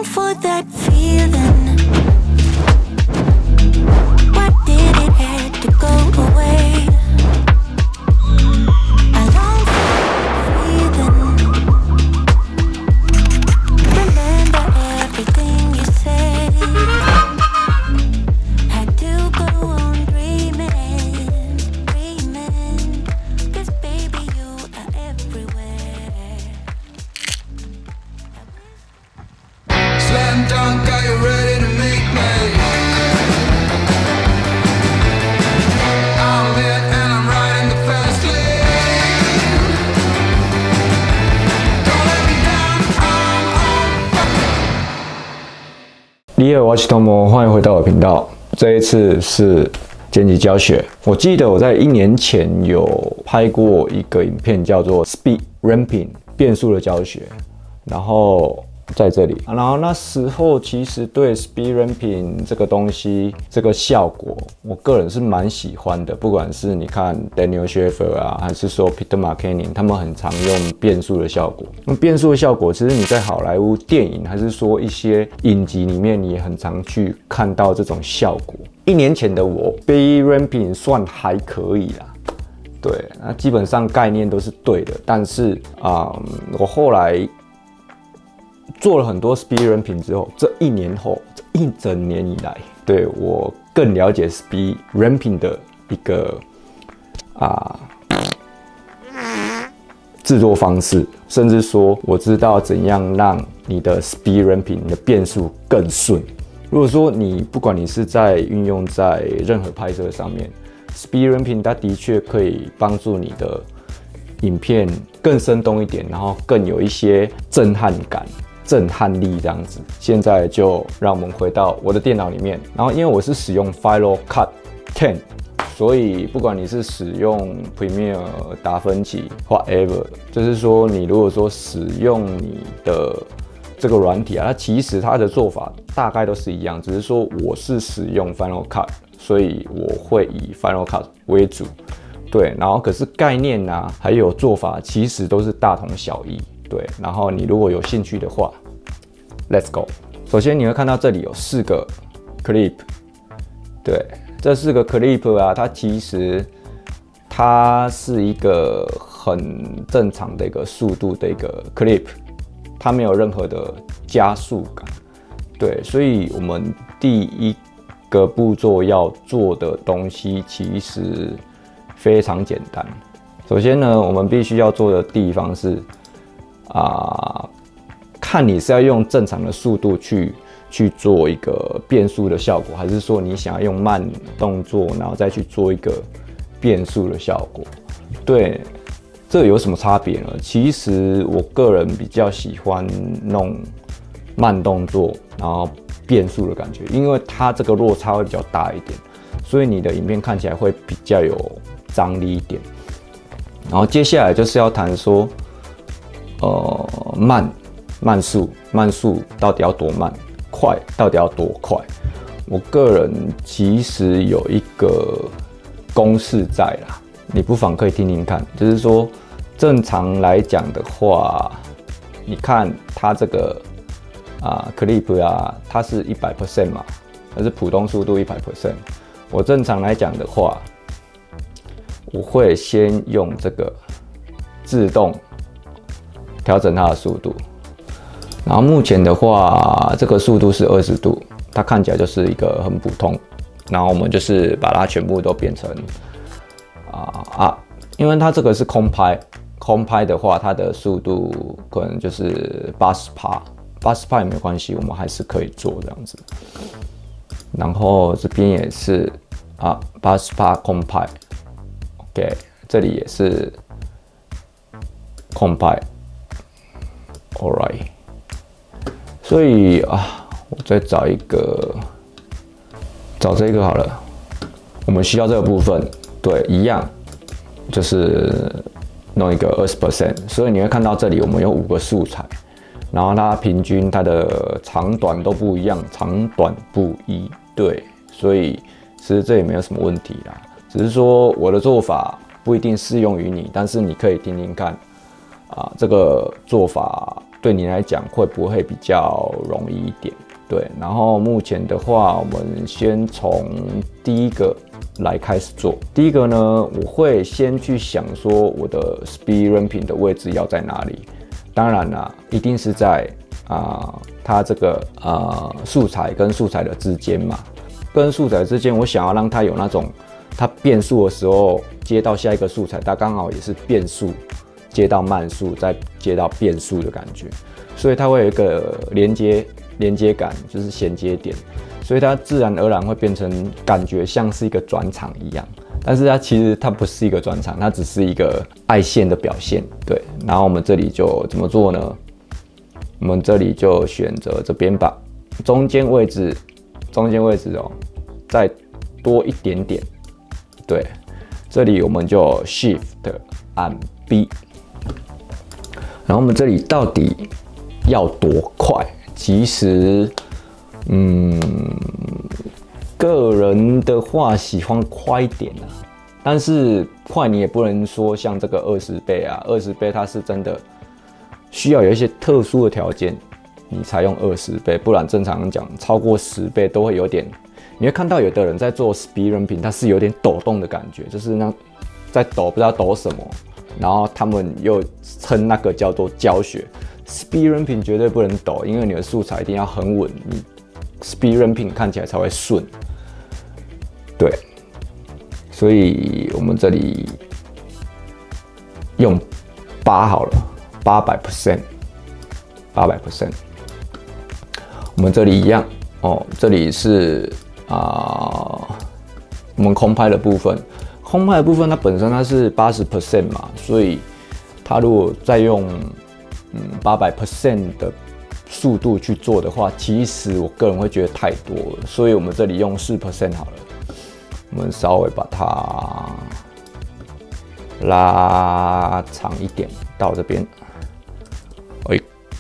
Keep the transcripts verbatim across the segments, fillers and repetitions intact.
for that feeling. Why did it have to go away? I long for that feeling. Remember everything you said. Had to go on dreaming, dreaming. 'Cause baby you are everywhere. Slam dunk, are you ready to make me? I'm lit and I'm riding the fast lane. Don't let me down, I'm on fire. 你好，我是 Tomo， 欢迎回到我的频道。这一次是剪辑教学。我记得我在一年前有拍过一个影片，叫做 Speed Ramping 变速的教学，然后在这里，然后那时候其实对 Speed Ramping 这个东西，这个效果，我个人是蛮喜欢的。不管是你看 Daniel Schaffer 啊，还是说 Peter McKinnon， 他们很常用变速的效果。那变速的效果，其实你在好莱坞电影，还是说一些影集里面，你也很常去看到这种效果。一年前的我 ，Speed Ramping 算还可以啦。对，那基本上概念都是对的，但是啊、嗯，我后来做了很多 Speed Ramping 之后，这一年后，这一整年以来，对我更了解 Speed Ramping 的一个啊制作方式，甚至说我知道怎样让你的 Speed Ramping 你的变速更顺。如果说你不管你是在运用在任何拍摄上面 ，Speed Ramping 它的确可以帮助你的影片更生动一点，然后更有一些震撼感。震撼力这样子，现在就让我们回到我的电脑里面。然后因为我是使用 Final Cut 十，所以不管你是使用 Premiere 达芬奇 whatever， 就是说你如果说使用你的这个软体啊，它其实它的做法大概都是一样，只是说我是使用 Final Cut， 所以我会以 Final Cut 为主。对，然后可是概念啊，还有做法其实都是大同小异。对，然后你如果有兴趣的话 ，Let's go。首先你会看到这里有四个 clip， 对，这四个 clip 啊，它其实它是一个很正常的一个速度的一个 clip， 它没有任何的加速感。对，所以我们第一个步骤要做的东西其实非常简单。首先呢，我们必须要做的地方是。啊，看你是要用正常的速度去去做一个变速的效果，还是说你想要用慢动作，然后再去做一个变速的效果？对，这有什么差别呢？其实我个人比较喜欢弄慢动作，然后变速的感觉，因为它这个落差会比较大一点，所以你的影片看起来会比较有张力一点。然后接下来就是要谈说。呃，慢慢速慢速到底要多慢？快到底要多快？我个人其实有一个公式在啦，你不妨可以听听看。就是说，正常来讲的话，你看它这个啊 clip 啊，它是一百 percent 嘛，它是普通速度一百 percent。我正常来讲的话，我会先用这个自动。调整它的速度，然后目前的话，这个速度是二十度，它看起来就是一个很普通。然后我们就是把它全部都变成啊啊，因为它这个是空拍，空拍的话，它的速度可能就是八十趴，八十趴也没关系，我们还是可以做这样子。然后这边也是啊，八十趴空拍 ，OK， 这里也是空拍。Alright， 所以啊，我再找一个，找这个好了。我们需要这个部分，对，一样，就是弄一个二十 percent。所以你会看到这里，我们有五个素材，然后它平均它的长短都不一样，长短不一，对，所以其实这也没有什么问题啦。只是说我的做法不一定适用于你，但是你可以听听看啊，这个做法对你来讲会不会比较容易一点？对，然后目前的话，我们先从第一个来开始做。第一个呢，我会先去想说我的 speed ramping 的位置要在哪里。当然啦，一定是在啊、呃，它这个啊、呃、素材跟素材的之间嘛，跟素材之间，我想要让它有那种它变速的时候接到下一个素材，它刚好也是变速。接到慢速，再接到变速的感觉，所以它会有一个连接连接感，就是衔接点，所以它自然而然会变成感觉像是一个转场一样。但是它其实它不是一个转场，它只是一个爱线的表现。对，然后我们这里就怎么做呢？我们这里就选择这边吧，中间位置，中间位置哦，再多一点点。对，这里我们就 Shift 按 B。然后我们这里到底要多快？其实，嗯，个人的话喜欢快一点啊，但是快你也不能说像这个二十倍啊，二十倍它是真的需要有一些特殊的条件，你才用二十倍，不然正常讲超过十倍都会有点，你会看到有的人在做 speed ramping， 它是有点抖动的感觉，就是那在抖，不知道抖什么。然后他们又称那个叫做教学 ，speed ramping 绝对不能抖，因为你的素材一定要很稳，你 speed ramping 看起来才会顺。对，所以我们这里用八好了，八百 percent， 八百 percent。我们这里一样哦，这里是啊、呃，我们空拍的部分。空拍的部分，它本身它是八十 percent 嘛，所以它如果再用嗯八百 percent 的速度去做的话，其实我个人会觉得太多了，所以我们这里用四 percent 好了，我们稍微把它拉长一点到这边，哎，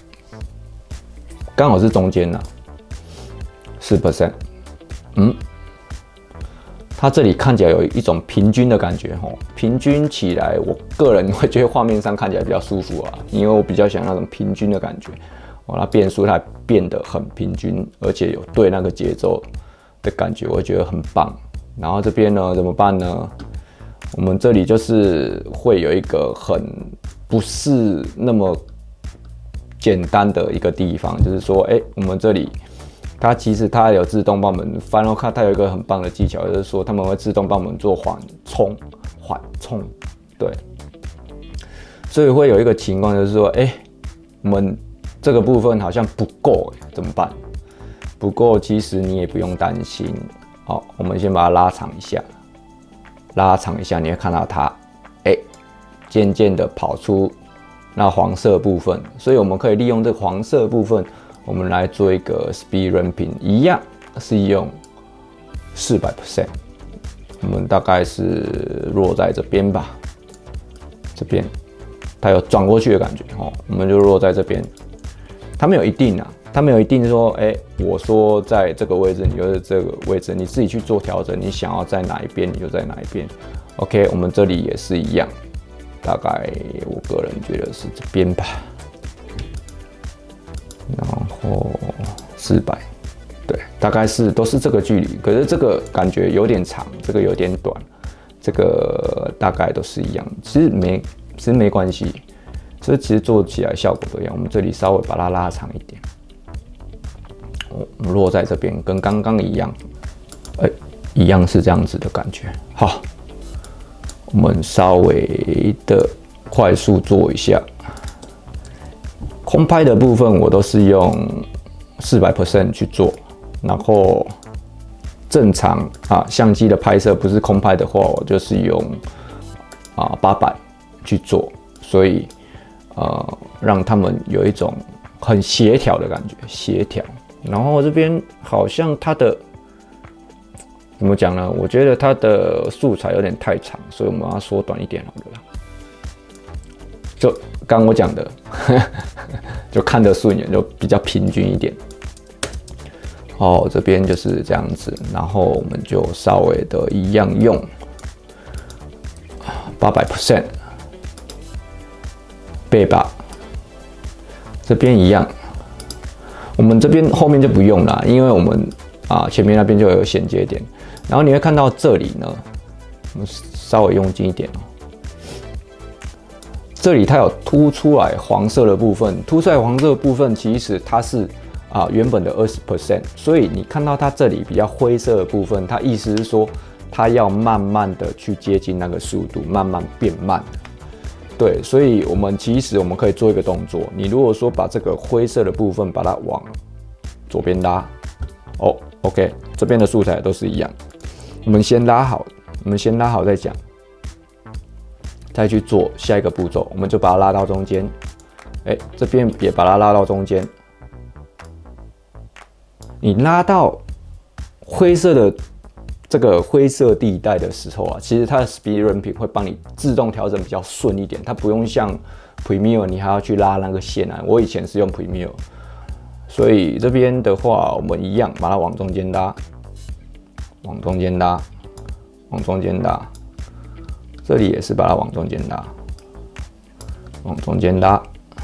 刚好是中间呐，四 percent， 嗯。它这里看起来有一种平均的感觉吼，平均起来，我个人会觉得画面上看起来比较舒服啊，因为我比较喜欢那种平均的感觉。哦，它变速它变得很平均，而且有对那个节奏的感觉，我觉得很棒。然后这边呢怎么办呢？我们这里就是会有一个很不是那么简单的一个地方，就是说，哎、欸，我们这里。它其实它有自动帮我们 Final Cut， 它有一个很棒的技巧，就是说他们会自动帮我们做缓冲，缓冲，对。所以会有一个情况就是说，哎、欸，我们这个部分好像不够，怎么办？不够，其实你也不用担心。好，我们先把它拉长一下，拉长一下，你会看到它，哎、欸，渐渐的跑出那黄色部分，所以我们可以利用这个黄色部分。我们来做一个 speed ramping， 一样是用四百 percent， 我们大概是落在这边吧，这边它有转过去的感觉哦，我们就落在这边。它没有一定啊，它没有一定说，哎、欸，我说在这个位置，你就是这个位置，你自己去做调整，你想要在哪一边，你就在哪一边。OK， 我们这里也是一样，大概我个人觉得是这边吧。然后四百，对，大概是都是这个距离，可是这个感觉有点长，这个有点短，这个大概都是一样，其实没，其实没关系，所以其实做起来效果都一样。我们这里稍微把它拉长一点，我们落在这边，跟刚刚一样，哎、欸，一样是这样子的感觉。好，我们稍微的快速做一下。空拍的部分我都是用四百 percent 去做，然后正常啊相机的拍摄不是空拍的话，我就是用啊八百去做，所以呃让他们有一种很协调的感觉，协调。然后这边好像它的怎么讲呢？我觉得它的素材有点太长，所以我们把它缩短一点好了啦。就刚我讲的，就看得顺眼，就比较平均一点。好，这边就是这样子，然后我们就稍微的一样用八百 percent 倍八， 这边一样，我们这边后面就不用了，因为我们啊前面那边就有衔接点。然后你会看到这里呢，我们稍微用近一点哦。这里它有凸出来黄色的部分，凸出来黄色的部分其实它是啊原本的 百分之二十， 所以你看到它这里比较灰色的部分，它意思是说它要慢慢的去接近那个速度，慢慢变慢。对，所以我们其实我们可以做一个动作，你如果说把这个灰色的部分把它往左边拉，哦 ，OK， 这边的素材都是一样，我们先拉好，我们先拉好再讲，再去做下一个步骤，我们就把它拉到中间，哎，这边也把它拉到中间，你拉到灰色的。这个灰色地带的时候啊，其实它的 Speed Ramping 会帮你自动调整比较顺一点，它不用像 Premiere 你还要去拉那个线啊。我以前是用 Premiere， 所以这边的话我们一样把它往中间拉，往中间拉，往中间拉，这里也是把它往中间拉，往中间拉，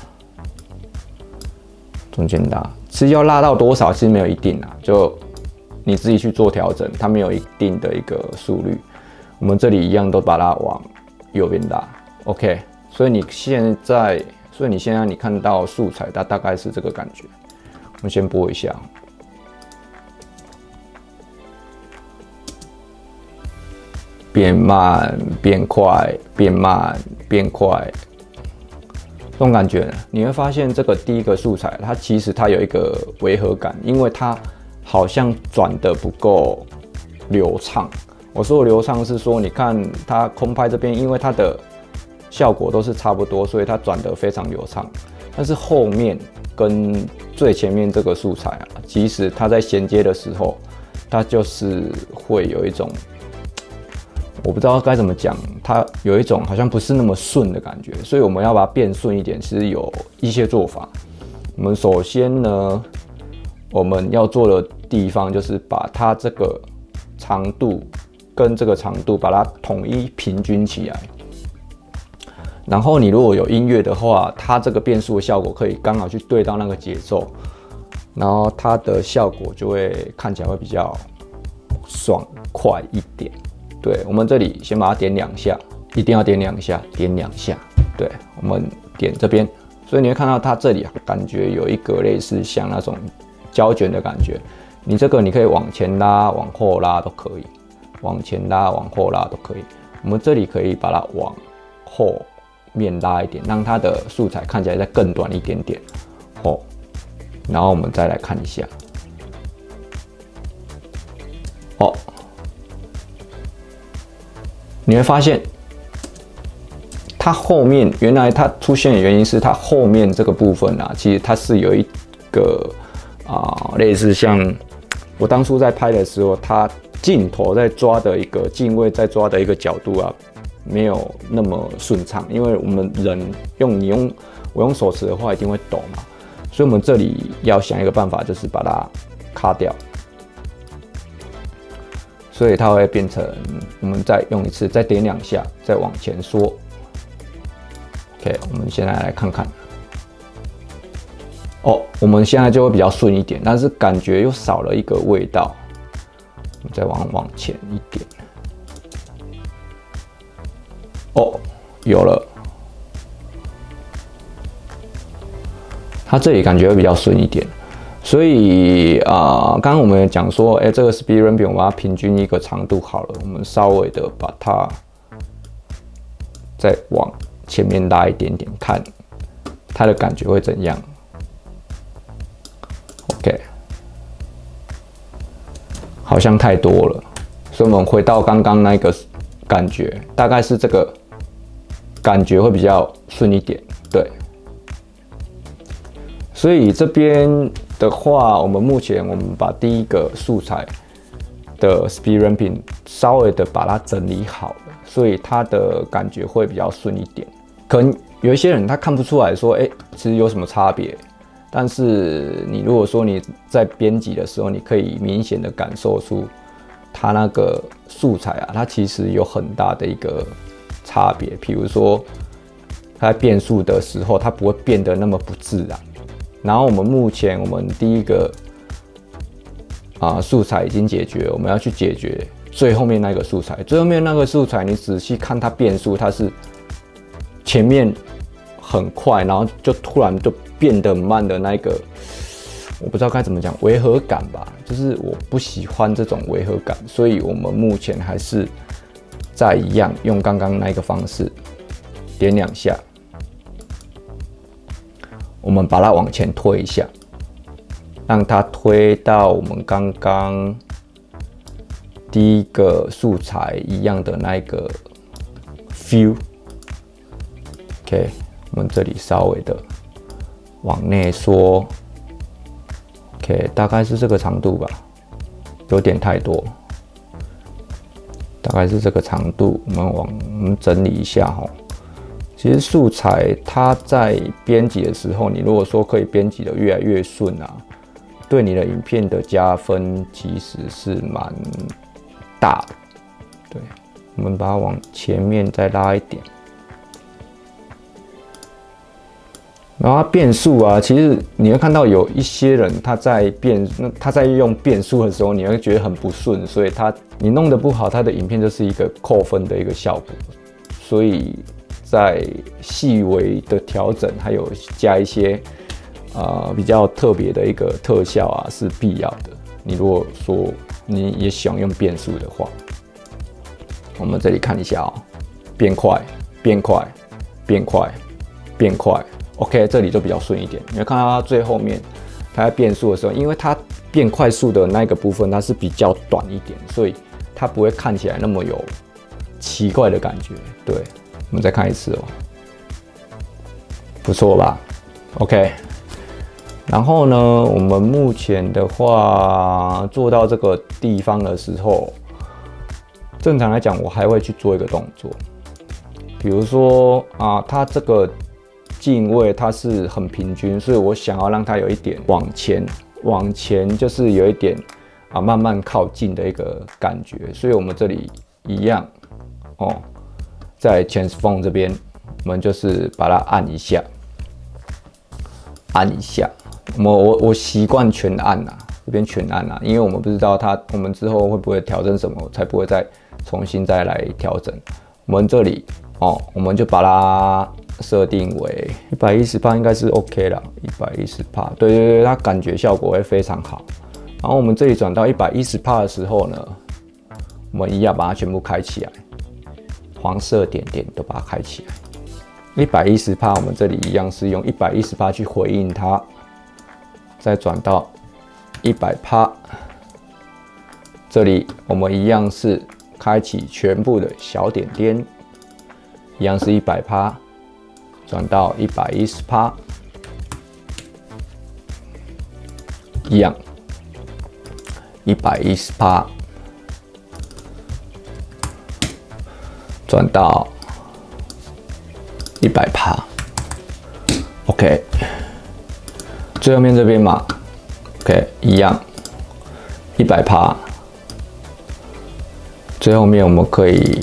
中间拉，是要拉到多少其实没有一定啊，就。你自己去做调整，它没有一定的一个速率。我们这里一样都把它往右边拉 ，OK。所以你现在，所以你现在你看到素材，它大概是这个感觉。我们先播一下，变慢、变快、变慢、变快，这种感觉，你会发现这个第一个素材，它其实它有一个违和感，因为它。好像转的不够流畅。我说的流畅是说，你看它空拍这边，因为它的效果都是差不多，所以它转得非常流畅。但是后面跟最前面这个素材啊，即使它在衔接的时候，它就是会有一种，我不知道该怎么讲，它有一种好像不是那么顺的感觉。所以我们要把它变顺一点，其实有一些做法。我们首先呢。我们要做的地方就是把它这个长度跟这个长度把它统一平均起来。然后你如果有音乐的话，它这个变速的效果可以刚好去对到那个节奏，然后它的效果就会看起来会比较爽快一点。对，我们这里先把它点两下，一定要点两下，点两下。对，我们点这边，所以你会看到它这里感觉有一个类似像那种。胶卷的感觉，你这个你可以往前拉、往后拉都可以，往前拉、往后拉都可以。我们这里可以把它往后面拉一点，让它的素材看起来再更短一点点。哦，然后我们再来看一下，哦，你会发现它后面原来它出现的原因是它后面这个部分啊，其实它是有一个。啊，类似像我当初在拍的时候，它镜头在抓的一个镜位在抓的一个角度啊，没有那么顺畅，因为我们人用你用我用手持的话一定会抖嘛，所以我们这里要想一个办法，就是把它卡掉，所以它会变成我们再用一次，再点两下，再往前缩。OK， 我们现在来看看。哦，我们现在就会比较顺一点，但是感觉又少了一个味道。我们再往往前一点。哦，有了。它这里感觉会比较顺一点，所以啊，刚、呃、刚我们也讲说，哎、欸，这个 Speed Ramping 我们要平均一个长度好了，我们稍微的把它再往前面拉一点点，看它的感觉会怎样。OK， 好像太多了，所以我们回到刚刚那个感觉，大概是这个感觉会比较顺一点，对。所以这边的话，我们目前我们把第一个素材的 Speed Ramping 稍微的把它整理好了，所以它的感觉会比较顺一点。可能有一些人他看不出来说，哎、欸，其实有什么差别。但是你如果说你在编辑的时候，你可以明显的感受出它那个素材啊，它其实有很大的一个差别。比如说它在变速的时候，它不会变得那么不自然。 然后我们目前我们第一个啊、呃、素材已经解决，我们要去解决最后面那个素材。最后面那个素材，你仔细看它变速，它是前面很快，然后就突然就变得慢的那个，我不知道该怎么讲，违和感吧，就是我不喜欢这种违和感，所以我们目前还是再一样用刚刚那个方式，点两下。我们把它往前推一下，让它推到我们刚刚第一个素材一样的那个 feel。OK， 我们这里稍微的往内缩 ，OK， 大概是这个长度吧，有点太多，大概是这个长度。我们往我们整理一下哈。其实素材它在编辑的时候，你如果说可以编辑的越来越顺啊，对你的影片的加分其实是蛮大的。对，我们把它往前面再拉一点，然后它变速啊，其实你会看到有一些人他在变，他在用变速的时候，你会觉得很不顺，所以他你弄得不好，他的影片就是一个扣分的一个效果，所以。在细微的调整，还有加一些呃比较特别的一个特效啊，是必要的。你如果说你也想用变速的话，我们这里看一下哦，变快，变快，变快，变快。OK， 这里就比较顺一点。你会看到它最后面，它在变速的时候，因为它变快速的那个部分它是比较短一点，所以它不会看起来那么有奇怪的感觉。对。我们再看一次哦，不错吧 ？OK， 然后呢，我们目前的话做到这个地方的时候，正常来讲，我还会去做一个动作，比如说啊，它这个进位它是很平均，所以我想要让它有一点往前，往前就是有一点啊慢慢靠近的一个感觉，所以我们这里一样哦。在 transform 这边，我们就是把它按一下，按一下。我我我习惯全按啊，这边全按啊，因为我们不知道它，我们之后会不会调整什么，才不会再重新再来调整。我们这里哦，我们就把它设定为一百一十帕，应该是 OK 了。一百一十帕，对对对，它感觉效果会非常好。然后我们这里转到一百一十帕的时候呢，我们一样把它全部开起来。黄色点点都把它开起来，一百一十帕，我们这里一样是用一百一十帕去回应它，再转到一百帕，这里我们一样是开启全部的小点点，一样是一百帕，转到一百一十帕，一样一百一十帕。转到一百帕 ，OK， 最后面这边嘛 ，OK， 一样一百帕，最后面我们可以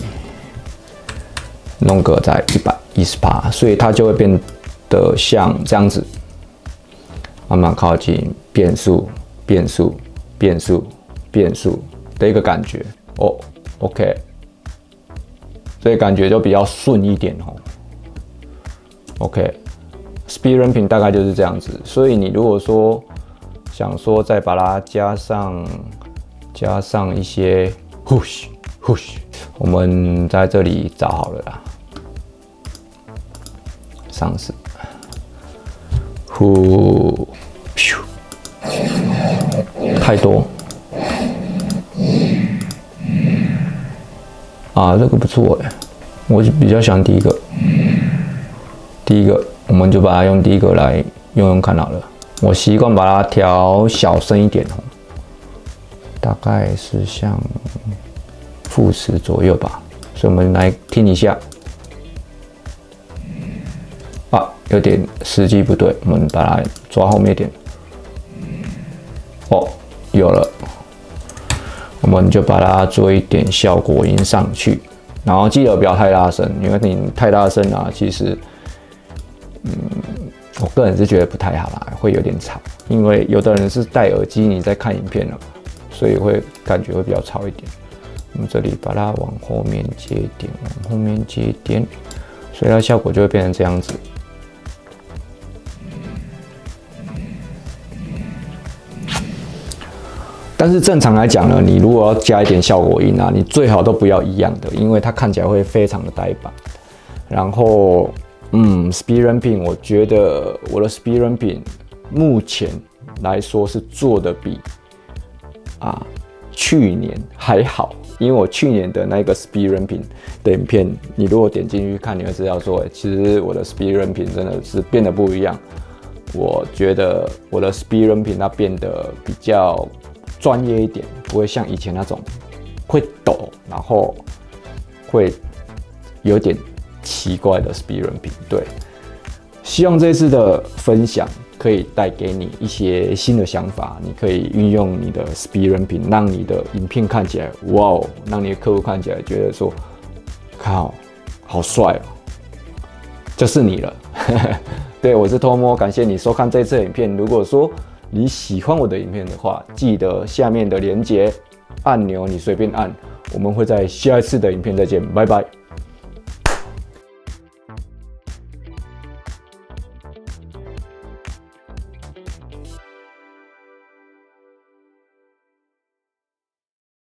弄个在一百一十帕，所以它就会变得像这样子，慢慢靠近变速、变速、变速、变速的一个感觉哦 ，OK。所以感觉就比较顺一点哦。OK，Speed Ramping 大概就是这样子。所以你如果说想说再把它加上加上一些 Hush Hush， 我们在这里找好了啦。上市 Hu， 太多。啊，这个不错哎，我比较喜欢第一个。第一个，我们就把它用第一个来用用看好了。我习惯把它调小声一点哦，大概是像负十左右吧。所以我们来听一下。啊，有点时机不对，我们把它抓后面一点。哦，有了。我们就把它做一点效果音上去，然后记得不要太大声，因为你太大声啊，其实，嗯， 我个人是觉得不太好啦，会有点吵，因为有的人是戴耳机你在看影片了，所以会感觉会比较吵一点。我们这里把它往后面接点，往后面接点，所以它效果就会变成这样子。但是正常来讲呢，你如果要加一点效果音啊，你最好都不要一样的，因为它看起来会非常的呆板。然后，嗯 ，speed ramping， 我觉得我的 speed ramping 目前来说是做的比啊去年还好，因为我去年的那个 speed ramping 的影片，你如果点进去看，你会知道说，欸、其实我的 speed ramping 真的是变得不一样。我觉得我的 speed ramping 它变得比较专业一点，不会像以前那种会抖，然后会有点奇怪的 speed ramping。对，希望这次的分享可以带给你一些新的想法，你可以运用你的 speed ramping， 让你的影片看起来哇哦，让你的客户看起来觉得说，靠，好帅哦，就是你了。对，我是托摸，感谢你收看这次的影片。如果说你喜欢我的影片的话，记得下面的连结按钮你随便按，我们会在下一次的影片再见，拜拜。